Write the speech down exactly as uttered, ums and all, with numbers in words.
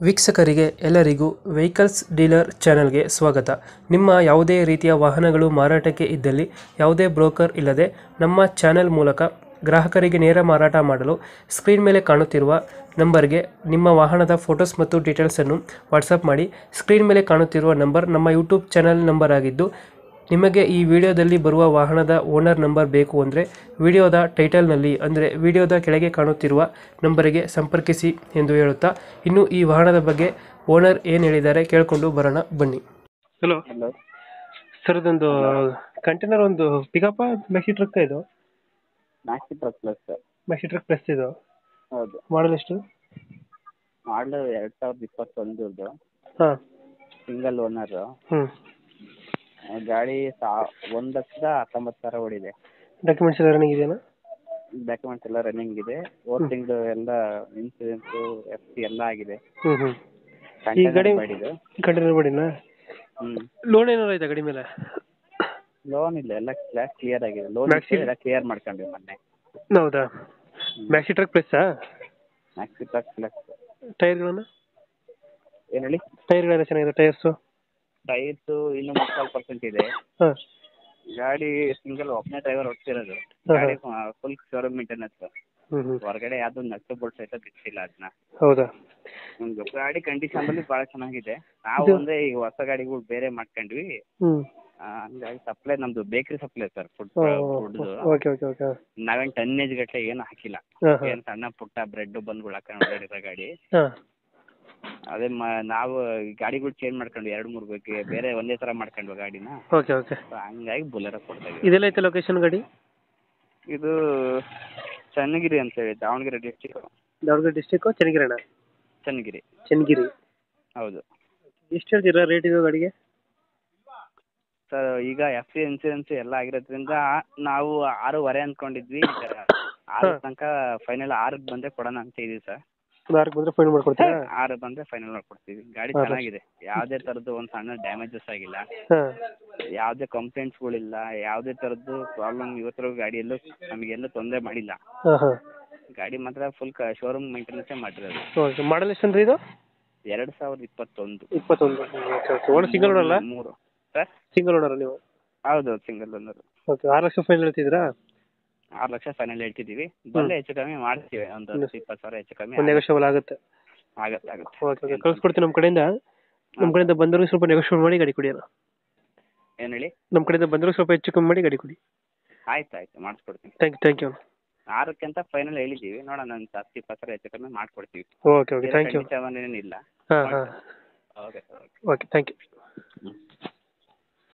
ವೀಕ್ಷಕರಿಗೆ ಎಲ್ಲರಿಗೂ vehicles dealer ಚಾನೆಲ್ಗೆ ಸ್ವಾಗತ. ನಿಮ್ಮ ಯಾವುದೇ ರೀತಿಯ ವಾಹನಗಳು ಮಾರಾಟಕ್ಕೆ ಇದ್ದಲ್ಲಿ ಯಾವುದೇ ಬ್ರೋಕರ್ ಇಲ್ಲದೆ ನಮ್ಮ ಚಾನೆಲ್ ಮೂಲಕ ಗ್ರಾಹಕರಿಗೆ ನೇರ ಮಾರಾಟ ಮಾಡಲು ಸ್ಕ್ರೀನ್ ಮೇಲೆ ಕಾಣುತ್ತಿರುವ ನಂಬರ್ಗೆ ನಿಮ್ಮ ವಾಹನದ ಫೋಟೋಸ್ ಮತ್ತು ಡೀಟೇಲ್ಸನ್ನು ವಾಟ್ಸಪ್ ಮಾಡಿ. ಸ್ಕ್ರೀನ್ ಮೇಲೆ ಕಾಣುತ್ತಿರುವ ನಂಬರ್ ನಮ್ಮ ಯೂಟ್ಯೂಬ್ ಚಾನೆಲ್ ನಂಬರ್ ಆಗಿದ್ದು, ನಿಮಗೆ ಈ ವಿಡಿಯೋದಲ್ಲಿ ಬರುವ ವಾಹನದ ಓನರ್ ನಂಬರ್ ಬೇಕು ಅಂದರೆ ವಿಡಿಯೋದ ಟೈಟಲ್ನಲ್ಲಿ ಅಂದರೆ ವಿಡಿಯೋದ ಕೆಳಗೆ ಕಾಣುತ್ತಿರುವ ನಂಬರಿಗೆ ಸಂಪರ್ಕಿಸಿ ಎಂದು ಹೇಳುತ್ತಾ, ಇನ್ನು ಈ ವಾಹನದ ಬಗ್ಗೆ ಓನರ್ ಏನು ಹೇಳಿದ್ದಾರೆ ಕೇಳಿಕೊಂಡು ಬರೋಣ ಬನ್ನಿ. ಹಲೋ ಹಲೋ ಸರ್, ಇದೊಂದು ಕಂಟೈನರ್ ಒಂದು ಪಿಕಪ್ ಮ್ಯಾಕ್ಸಿ ಟ್ರಕ್ ಇದು maxi truck plus sir. Maxi truck plus ಇದು ಹೌದು, ಮಾಡಲ್ ಎಷ್ಟು? ಮಾಡಲು ಎರಡು ಸಾವಿರದ ಇಪ್ಪತ್ತೊಂದರದು, ಹಾಂ. Single owner. ಹ್ಞೂ. ಗಾಡಿ ಸಾ ಒಂದು ಲಕ್ಷದ ಹತ್ತೊಂಬತ್ತು ಸಾವಿರ ಓಡಿದೆ. ಡಾಕ್ಯುಮೆಂಟ್ಸ್ ಎಲ್ಲ ರನ್ನಿಂಗ್ ಇದೆಯಾ? ಡಾಕ್ಯುಮೆಂಟ್ಸ್ ಎಲ್ಲ ರನ್ನಿಂಗ್ ಇದೆ. ಹೋದ ತಿಂಗಳು ಎಲ್ಲ ಇನ್ಸೂರೆನ್ಸು ಎಫ್ ಸಿ ಎಲ್ಲ ಆಗಿದೆ. ಹ್ಞೂ ಹ್ಞೂ ಈ ಗಾಡಿ ಮಾಡಿದ್ದು ಕಂಟೈನರ್ ಗಾಡಿನಾ? ಹ್ಞೂ. ಲೋನ್ ಏನಾರು ಆಯ್ತಾ ಗಾಡಿ ಮೇಲೆ? ಲೋನ್ ಇಲ್ಲ, ಎಲ್ಲ ಕ್ಲಾಸ್ ಕ್ಲಿಯರ್ ಆಗಿದೆ. ಲೋನ್ ಎಲ್ಲ ಕ್ಲಿಯರ್ ಮಾಡ್ಕೊಂಡ್ವಿ ಮೊನ್ನೆ. ಹೌದಾ? ಮ್ಯಾಕ್ಸಿ ಟ್ರಕ್ ಪ್ಲಸ್ಸಾ? Maxi truck plus. ಟೈರ್ಗಳನ್ನು ಏನು ಹೇಳಿ? ಟೈರ್ಗಳೆಲ್ಲ ಚೆನ್ನಾಗಿದೆ. ಟೈರ್ಸು ಟೈರ್ಸು ಇನ್ನೂ ಮುಕ್ಕಾಲು ಪರ್ಸೆಂಟ್ ಇದೆ. ಹಾಂ. ಗಾಡಿ ಸಿಂಗಲ್ ಒಬ್ಬನೇ ಡ್ರೈವರ್ ಓಡಿಸಿರೋದು. ಗಾಡಿ ಫುಲ್ ಶೋರೂಮ್ ಮೇಂಟೆನೆನ್ಸ್. ಹ್ಞೂ ಹ್ಞೂ ಹೊರಗಡೆ ಯಾವ್ದು ನಟ್ಟು ಬೋಲ್ಟ್ ಸಹಿತ ಬಿಟ್ಟಿಲ್ಲ ಅದನ್ನ. ಹೌದಾ? ಒಂದು ಗಾಡಿ ಕಂಡೀಷನ್ ಅಲ್ಲಿ ಭಾಳ ಚೆನ್ನಾಗಿದೆ. ನಾವು ಅಂದ್ರೆ ಈಗ ಹೊಸ ಗಾಡಿಗಳು ಬೇರೆ ಮಾಡ್ಕೊಂಡ್ವಿ. ಹ್ಞೂ. ಹಂಗಾಗಿ ಸಪ್ಲೈ ನಮ್ದು ಬೇಕರಿ ಸಪ್ಲೈ ಸರ್, ಫುಡ್ ಫುಡ್ದು. Okay okay okay. ನಾವೇನು ಟನ್ನೇಜ್ ಗಟ್ಟಲೆ ಏನು ಹಾಕಿಲ್ಲ. ಹಾಂ ಹಾಂ. ಏನು ಸಣ್ಣ ಪುಟ್ಟ ಬ್ರೆಡ್ ಬಂದ್ಗಳು ಹಾಕೊಂಡು ಓಡಾಡಿರೋ ಗಾಡಿ. ಹಾಂ. ಅದೇ ಮ ನಾವು ಗಾಡಿಗಳು ಚೇಂಜ್ ಮಾಡ್ಕೊಂಡ್ವಿ, ಎರಡು ಮೂರು ಬಗ್ಗೆ ಬೇರೆ ಒಂದೇ ಥರ ಮಾಡ್ಕೊಂಡ್ವಿ ಗಾಡಿನ. Okay okay. ಹಂಗಾಗಿ ಬುಲೆರೋ ಕೊಡ್ತಾ ಇದ್ದೀವಿ. ಇದೆಲ್ಲ ಐತೆ ಲೊಕೇಶನ್ ಗಾಡಿ? ಇದು ಚನ್ನಗಿರಿ ಅಂತೇಳಿ, ದಾವಣಗೆರೆ ಡಿಸ್ಟಿಕ್. ದಾವಣಗೆರೆ ಡಿಸ್ಟಿಕ್ಕು ಚನ್ನಗಿರಣ? ಚನ್ನಗಿರಿ. ಚನ್ನಗಿರಿ. ಹೌದು. ಎಷ್ಟು ಹೇಳ್ತೀರಾ ರೇಟ್ ಇದು ಗಾಡಿಗೆ? ಸರ್ ಈಗ ಎಫ್ ಸಿ ಇನ್ಸೂರೆನ್ಸ್ ಎಲ್ಲ ಆಗಿರೋದ್ರಿಂದ ನಾವು ಆರೂವರೆ ಅಂದ್ಕೊಂಡಿದ್ವಿ. ಆರು ತನಕ ಫೈನಲ್ ಆರಕ್ಕೆ ಬಂದರೆ ಕೊಡೋಣ ಅಂತ ಇದೀವಿ ಸರ್. ಆರಕ್ಕೆ ಬಂದರೆ ಫೈನಲ್ ಮಾಡ್ಕೊಡ್ತೀರಾ? ಆರು ಬಂದರೆ ಫೈನಲ್ ಮಾಡ್ಕೊಡ್ತೀವಿ. ಗಾಡಿ ಚೆನ್ನಾಗಿದೆ, ಯಾವುದೇ ಥರದ್ದು ಒಂದು ಸಣ್ಣ ಡ್ಯಾಮೇಜಸ್ ಆಗಿಲ್ಲ, ಯಾವುದೇ ಕಂಪ್ಲೇಂಟ್ಸ್ಗಳಿಲ್ಲ, ಯಾವುದೇ ಥರದ್ದು ಪ್ರಾಬ್ಲಮ್ ಇವತ್ತರ ಗಾಡಿಯಲ್ಲೂ ನಮಗೆಲ್ಲೂ ತೊಂದರೆ ಮಾಡಿಲ್ಲ. ಗಾಡಿ ಮಾತ್ರ ಫುಲ್ ಕ ಶೋರೂಮ್ ಮೇಂಟೆನೆನ್ಸೇ ಮಾಡಿರೋದು. ಓಕೆ. ಮಾಡಲ್ ಎಷ್ಟು ಅಂದ್ರೆ ಇದು? ಎರಡು ಸಾವಿರದ ಇಪ್ಪತ್ತೊಂದು. ಇಪ್ಪತ್ತೊಂದು. ಓಕೆ. ಸಿಂಗಲ್ ಓನರ್ ಅಲ್ಲ? ಮೂರು ಸರ್. ಸಿಂಗಲ್ ಓನರ್ ನೀವು? ಹೌದು, ಸಿಂಗಲ್ ಓನರ್. ಓಕೆ. ಆರು ಲಕ್ಷ ಫೈನಲ್ ಹೇಳ್ತಿದ್ದೀರಾ? ಆರು ಲಕ್ಷ ಫೈನಲ್ ಹೇಳ್ತಿದ್ದೀವಿ. ಬಂದರೆ ಹೆಚ್ಚು ಕಮ್ಮಿ ಮಾಡ್ತೀವಿ, ಒಂದು ಇಪ್ಪತ್ತು ಸಾವಿರ ಹೆಚ್ಚು ಕಮ್ಮಿ ನೆಗೋಷಿಯಬಲ್ ಆಗುತ್ತೆ. ಆಗುತ್ತೆ ಆಗುತ್ತೆ. Okay okay. ಕಳ್ಸ್ಕೊಡ್ತೀನಿ ನಮ್ಮ ಕಡೆಯಿಂದ. ನಮ್ಮ ಕಡೆಯಿಂದ ಬಂದರೂ ಸ್ವಲ್ಪ ನೆಗೋಷಿಯಬಲ್ ಮಾಡಿ ಗಾಡಿ ಕೊಡಿ ಅಲ್ಲ. ಏನು ಹೇಳಿ? ನಮ್ಮ ಕಡೆಯಿಂದ ಬಂದರೂ ಸ್ವಲ್ಪ ಹೆಚ್ಚು ಕಮ್ಮಿ ಮಾಡಿ ಗಾಡಿ ಕೊಡಿ. ಆಯ್ತು ಆಯ್ತು, ಮಾಡಿಸ್ಕೊಡ್ತೀನಿ. Thank you thank you. ಆರಕ್ಕೆ ಅಂತ ಫೈನಲ್ ಹೇಳಿದ್ದೀವಿ, ನೋಡೋಣ ಒಂದು ಹತ್ತು ಇಪ್ಪತ್ತು ಸಾವಿರ ಹೆಚ್ಚು ಕಮ್ಮಿ ಮಾಡಿಕೊಡ್ತೀವಿ. Okay okay. Thank you. ಏನಿಲ್ಲ. ಹಾಂ ಹಾಂ. Okay sir. Okay thank you.